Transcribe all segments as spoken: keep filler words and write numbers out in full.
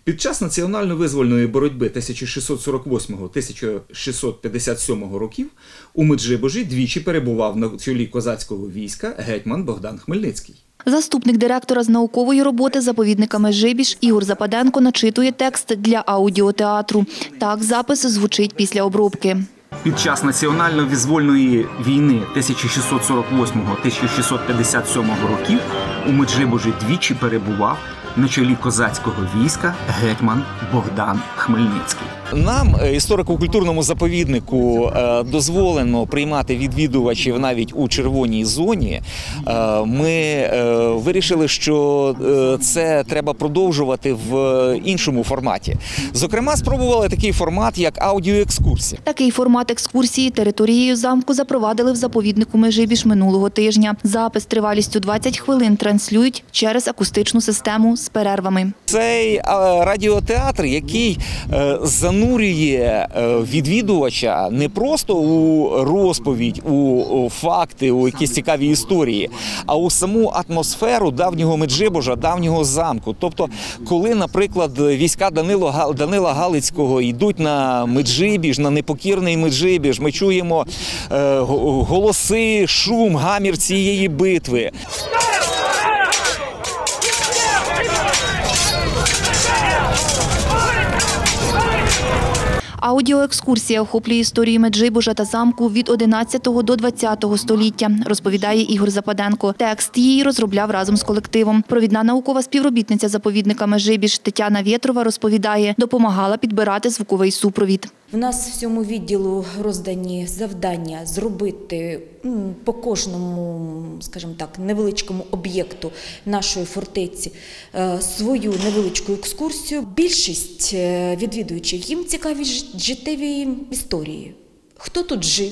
Під час національно-визвольної боротьби тисяча шістсот сорок восьмого — тисяча шістсот п'ятдесят сьомого років у Меджибожі двічі перебував на чолі козацького війська гетьман Богдан Хмельницький. Заступник директора з наукової роботи заповідника Меджибіж Ігор Западенко начитує текст для аудіотеатру. Так запис звучить після обробки. Під час національно-визвольної війни тисяча шістсот сорок восьмого — тисяча шістсот п'ятдесят сьомого років у Меджибожі двічі перебував на чолі козацького війська гетьман Богдан Хмельницький. Нам, історико-культурному заповіднику, дозволено приймати відвідувачів навіть у червоній зоні. Ми вирішили, що це треба продовжувати в іншому форматі. Зокрема, спробували такий формат, як аудіоекскурсія. Такий формат екскурсії територією замку запровадили в заповіднику Меджибіж минулого тижня. Запис тривалістю двадцять хвилин транслюють через акустичну систему з перервами. Цей радіотеатр, який занурює відвідувача не просто у розповідь, у факти, у якісь цікаві історії, а у саму атмосферу давнього Меджибожа, давнього замку. Тобто, коли, наприклад, війська Данило, Данила Галицького йдуть на Меджибіж, на непокірний Меджибіж, ми чуємо е, голоси, шум, гамір цієї битви. Аудіоекскурсія охоплює історію Меджибожа та замку від одинадцятого до двадцятого століття, розповідає Ігор Западенко. Текст її розробляв разом з колективом. Провідна наукова співробітниця заповідника Меджибіж Тетяна Вєтрова розповідає, допомагала підбирати звуковий супровід. У нас в цьому відділу роздані завдання зробити по кожному, скажімо так, невеличкому об'єкту нашої фортеці свою невеличку екскурсію. Більшість відвідувачів, їм цікаві життєві історії. Хто тут жив?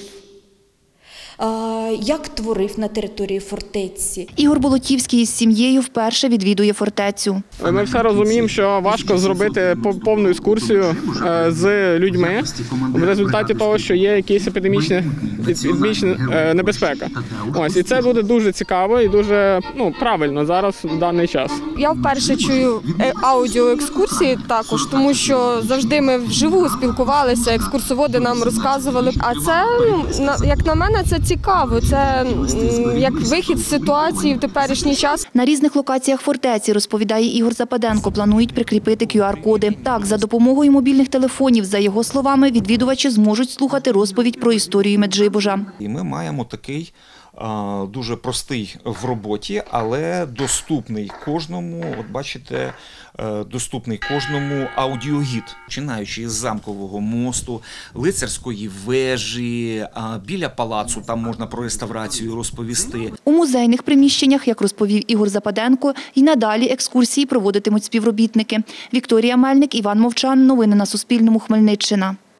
Як творив на території фортеці. Ігор Болотівський із сім'єю вперше відвідує фортецю. Ми все розуміємо, що важко зробити повну екскурсію з людьми в результаті того, що є якісь епідемічні, епідемічна небезпека. Ось, і це буде дуже цікаво і дуже ну, правильно зараз в даний час. Я вперше чую аудіоекскурсії також, тому що завжди ми вживу спілкувалися, екскурсоводи нам розказували. А це, як на мене, це цікаво. Це як вихід з ситуації в теперішній час. На різних локаціях фортеці, розповідає Ігор Западенко, планують прикріпити кю ар коди. Так, за допомогою мобільних телефонів, за його словами, відвідувачі зможуть слухати розповідь про історію Меджибожа. І ми маємо такий дуже простий в роботі, але доступний кожному, от бачите, доступний кожному аудіогід, починаючи з замкового мосту, лицарської вежі, біля палацу, там можна про реставрацію розповісти. У музейних приміщеннях, як розповів Ігор Западенко, і надалі екскурсії проводитимуть співробітники. Вікторія Мельник, Іван Мовчан. Новини на Суспільному. Хмельниччина.